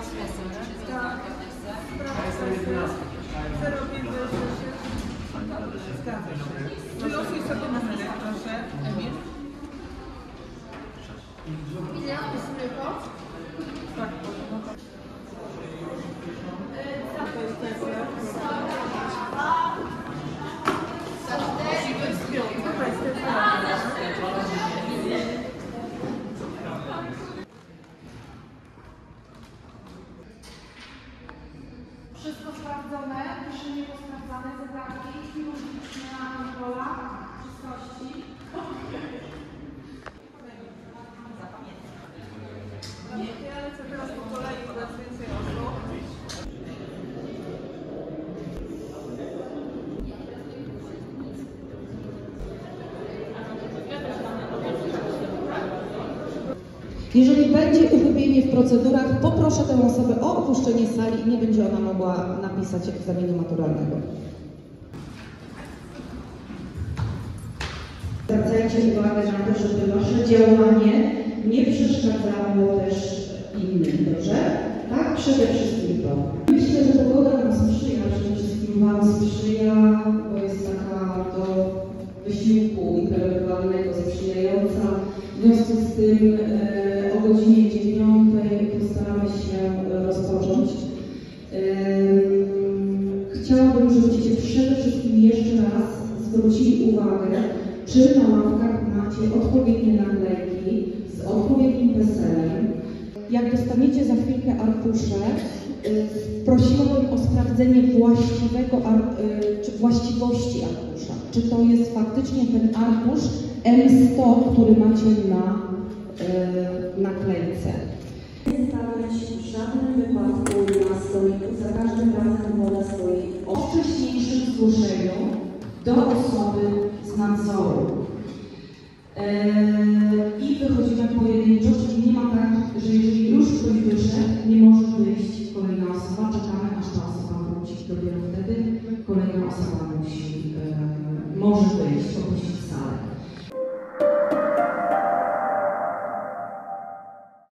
Tak. Zgadza się. Wylosuj sobie numerek, proszę. Emil. Widzę, wpisuję kod. Tak, no tak. To jest kwestia. Wszystko sprawdzone, proszę nie posprawdzane, zegarki, chirurgiczna kontrola czystości. Ja lecę teraz po kolei, bo jest więcej osób. Jeżeli będzie uchybienie w procedurach, poproszę tę osobę o opuszczenie sali i nie będzie ona mogła napisać egzaminu maturalnego. Zwracajcie uwagę na to, żeby wasze działanie nie przeszkadzało też innym, dobrze? Tak? Przede wszystkim to. Myślę, że pogoda nam sprzyja, przede wszystkim Wam sprzyja, bo jest taka do wysiłku intelektualnego sprzyjająca. W związku z tym o godzinie 9 postaramy się rozpocząć. Chciałabym, żebyście przede wszystkim jeszcze raz zwrócili uwagę, czy na ławkach macie odpowiednie naklejki z odpowiednim PESEL-em. Jak dostaniecie za chwilkę arkusze, prosiłabym o sprawdzenie właściwości arkusza. Czy to jest faktycznie ten arkusz M100, który macie na naklejce. Nie stawiać w żadnym wypadku na stoliku, za każdym razem woda stoi o wcześniejszym zgłoszeniu do osoby z nadzoru. I wychodzimy pojedynczo, czyli nie ma tak, że jeżeli już ktoś wyszedł, nie może wyjść kolejna osoba, czekamy aż ta osoba wróci, dopiero wtedy kolejna osoba może wyjść, opuścić salę.